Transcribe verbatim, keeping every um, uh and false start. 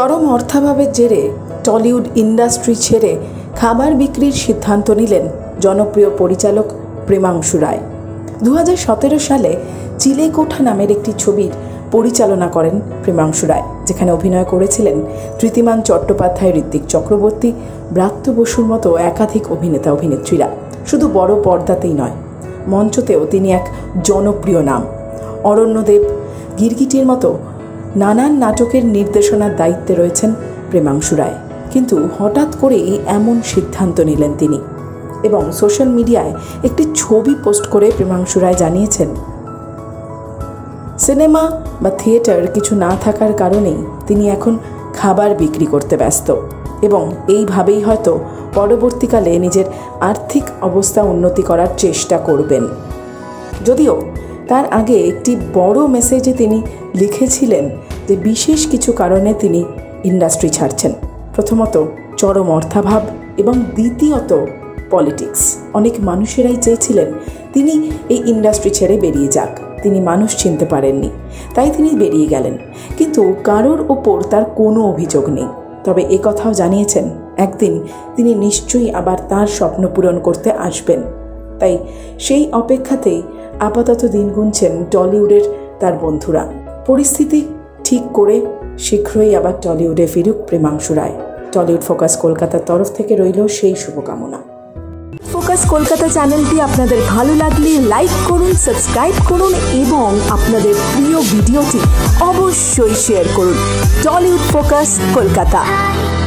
চরম অর্থাভাবের জেরে Tollywood industry ছেড়ে খাবার বিক্রির সিদ্ধান্ত নিলেন জনপ্রিয় পরিচালক প্রেমাংশু রায়। দু হাজার সতেরো সালে চিলেকোঠা নামের একটি ছবির পরিচালনা করেন প্রেমাংশু রায়, যেখানে অভিনয় করেছিলেন ঋদ্ধিমান চট্টোপাধ্যায়, ঋত্বিক চক্রবর্তী, ব্রাত্য বসুর মতো একাধিক অভিনেতা অভিনেত্রীরা। শুধু বড় পর্দাতেই নয়, মঞ্চতেও তিনি এক জনপ্রিয় নাম। অরণ্যদেব, গিরগিটির মতো নানান নাটকের নির্দেশনার দায়িত্বে রয়েছেন প্রেমাংশু রায়। কিন্তু হঠাৎ করেই এমন সিদ্ধান্ত নিলেন তিনি, এবং সোশ্যাল মিডিয়ায় একটি ছবি পোস্ট করে প্রেমাংশু রায় জানিয়েছেন, সিনেমা বা থিয়েটার কিছু না থাকার কারণেই তিনি এখন খাবার বিক্রি করতে ব্যস্ত, এবং এইভাবেই হয়তো পরবর্তীকালে নিজের আর্থিক অবস্থা উন্নতি করার চেষ্টা করবেন। যদিও তার আগে একটি বড় মেসেজে তিনি লিখেছিলেন যে বিশেষ কিছু কারণে তিনি ইন্ডাস্ট্রি ছাড়ছেন। প্রথমত চরম অর্থাভাব, এবং দ্বিতীয়ত পলিটিক্স। অনেক মানুষেরাই চেয়েছিলেন তিনি এই ইন্ডাস্ট্রি ছেড়ে বেরিয়ে যাক। তিনি মানুষ চিনতে পারেননি, তাই তিনি বেরিয়ে গেলেন। কিন্তু কারোর ওপর তার কোনো অভিযোগ নেই। তবে একথাও জানিয়েছেন একদিন তিনি নিশ্চয়ই আবার তার স্বপ্ন পূরণ করতে আসবেন। তাই সেই অপেক্ষাতেই আপাতত দিন গুনছেন টলিউডের তার বন্ধুরা। পরিস্থিতি ঠিক করে শীঘ্রই আবার টলিউডে ফিরুক প্রেমাংশু রায়। টলিউড ফোকাস কলকাতার তরফ থেকে রইল সেই শুভকামনা। ফোকাস কলকাতা চ্যানেলটি আপনাদের ভালো লাগলে লাইক করুন, সাবস্ক্রাইব করুন এবং আপনাদের প্রিয় ভিডিওটি অবশ্যই শেয়ার করুন। টলিউড ফোকাস কলকাতা।